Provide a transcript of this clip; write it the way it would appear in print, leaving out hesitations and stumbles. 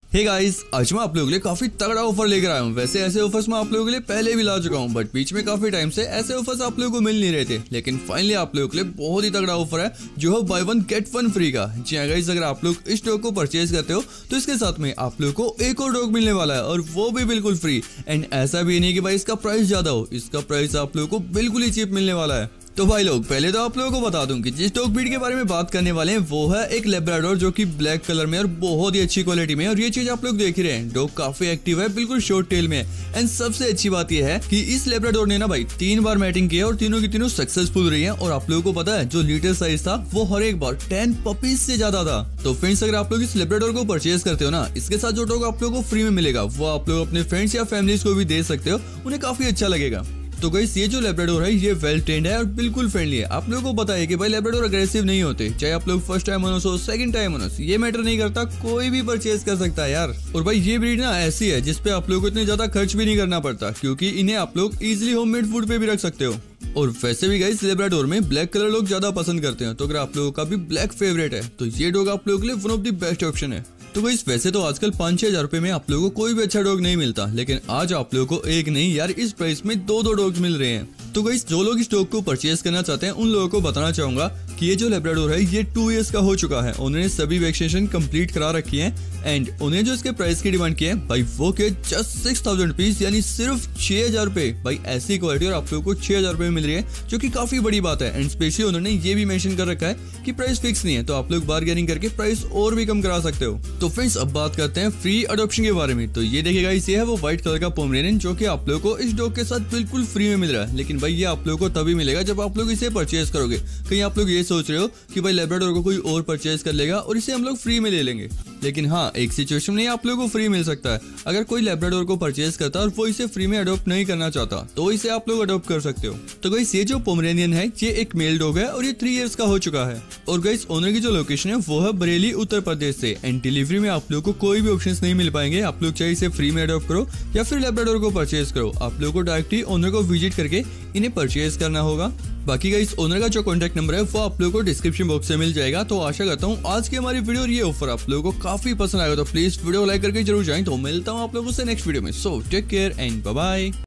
Hey guys, आज मैं आप लोगों के लिए काफी तगड़ा ऑफर लेकर आया हूँ। वैसे ऐसे ऑफर्स मैं आप लोगों के लिए पहले भी ला चुका हूँ, बट बीच में काफी टाइम से ऐसे ऑफर्स आप लोगों को मिल नहीं रहे थे। लेकिन फाइनली आप लोगों के लिए बहुत ही तगड़ा ऑफर है जो है buy one get one free का। जी हाँ गाइस, अगर आप लोग इस डॉग को परचेज करते हो तो इसके साथ में आप लोगों को एक और डॉग मिलने वाला है, और वो भी बिल्कुल फ्री। एंड ऐसा भी नहीं कि भाई इसका प्राइस ज्यादा हो, इसका प्राइस आप लोगों को बिल्कुल ही चीप मिलने वाला है। तो भाई लोग, पहले तो आप लोगों को बता दूं कि जिस डॉग ब्रीड के बारे में बात करने वाले हैं वो है एक लेब्राडोर, जो कि ब्लैक कलर में और बहुत ही अच्छी क्वालिटी में है। और ये चीज आप लोग देख ही रहे हैं, डॉग काफी एक्टिव है, बिल्कुल शॉर्ट टेल में है। एंड सबसे अच्छी बात यह है कि इस लेब्राडोर ने ना भाई 3 बार मैटिंग किया और तीनों की तीनों सक्सेसफुल रही है। और आप लोगों को पता है जो लीटर साइज था वो हर एक बार 10 पपीज से ज्यादा था। तो फ्रेंड्स, अगर आप लोग इस लेब्राडोर को परचेज करते हो ना, इसके साथ जो डॉग आप लोगों को फ्री में मिलेगा वो आप लोग अपने फ्रेंड्स या फैमिलीज को भी दे सकते हो, उन्हें काफी अच्छा लगेगा। तो गाइस, ये जो लेब्राडोर है ये वेल ट्रेंड है और बिल्कुल फ्रेंडली है। आप लोगों को बताइए कि भाई लेब्राडोर अग्रेसिव नहीं होते, चाहे आप लोग फर्स्ट टाइम ओनर्स हो, सेकंड टाइम ओनर्स, ये मैटर नहीं करता, कोई भी परचेज कर सकता है यार। और भाई ये ब्रीड ना ऐसी है जिसपे आप लोगों को इतने ज्यादा खर्च भी नहीं करना पड़ता, क्योंकि इन्हें आप लोग इजिली होममेड फूड पे भी रख सकते हो। और वैसे भी गाइस, लेब्राडोर में ब्लैक कलर लोग ज्यादा पसंद करते हैं, तो अगर आप लोगों का भी ब्लैक फेवरेट है तो ये डॉग आप लोगों के लिए one of the best option है। तो गाइस, वैसे तो आजकल 5-6 हजार रुपए में आप लोगों को कोई भी अच्छा डॉग नहीं मिलता, लेकिन आज आप लोगों को एक नहीं यार, इस प्राइस में 2 डॉग्स मिल रहे हैं। तो गाइस, जो लोग इस डॉग को परचेज करना चाहते हैं उन लोगों को बताना चाहूंगा कि ये जो लेब्राडोर है ये 2 इयर्स का हो चुका है। उन्होंने सभी वैक्सीनेशन कंप्लीट करा रखी है। एंड उन्हें जो इसके प्राइस की डिमांड की है भाई वो के जस्ट 6000 रुपीज, यानी सिर्फ 6000 रुपए। भाई ऐसी क्वालिटी और आप लोगों को 6000 रुपए में मिल रही है, जो कि काफी बड़ी बात है। एंड स्पेशली उन्होंने ये भी मेंशन कर रखा है कि प्राइस फिक्स नहीं है, तो आप लोग बार्गेनिंग करके प्राइस और भी कम करा सकते हो। तो फ्रेंड्स, अब बात करते हैं फ्री अडॉप्शन के बारे में। तो ये देखिएगा, ये है वो व्हाइट कलर का पोमेरेनियन, जो कि आप लोगों को इस डॉग के साथ बिल्कुल फ्री में मिल रहा है। लेकिन भाई ये आप लोगों को तभी मिलेगा जब आप लोग इसे परचेज करोगे। कहीं आप लोग ये सोच रहे हो कि भाई लेब्राडोर को कोई और परचेज कर लेगा और इसे हम लोग फ्री में ले लेंगे। लेकिन हाँ, एक सिचुएशन में आप लोगों को फ्री मिल सकता है। अगर कोई लेब्राडोर को परचेज करता है और वो इसे फ्री में अडॉप्ट नहीं करना चाहता, तो इसे आप लोग अडॉप्ट कर सकते हो। तो गाइस, ये जो पोमेरेनियन है ये एक मेल डॉग है और ये 3 इयर्स का हो चुका है। और गाइस, ओनर की जो लोकेशन है वो है बरेली, उत्तर प्रदेश से। एंड डिलीवरी में आप लोगों को कोई भी ऑप्शंस नहीं मिल पाएंगे। आप लोग चाहे इसे फ्री में अडॉप्ट करो या फिर लेब्राडोर को परचेज करो, आप लोगों को डायरेक्टली ओनर को विजिट करके इन्हें परचेज करना होगा। बाकी गाइस, ओनर का जो कॉन्टैक्ट नंबर है वो आप लोगों को डिस्क्रिप्शन बॉक्स से मिल जाएगा। तो आशा करता हूँ आज की हमारी वीडियो और ये ऑफर आप लोगों को काफी पसंद आएगा। तो प्लीज वीडियो लाइक करके जरूर जाएं। तो मिलता हूँ आप लोगों से नेक्स्ट वीडियो में। So take care and bye bye.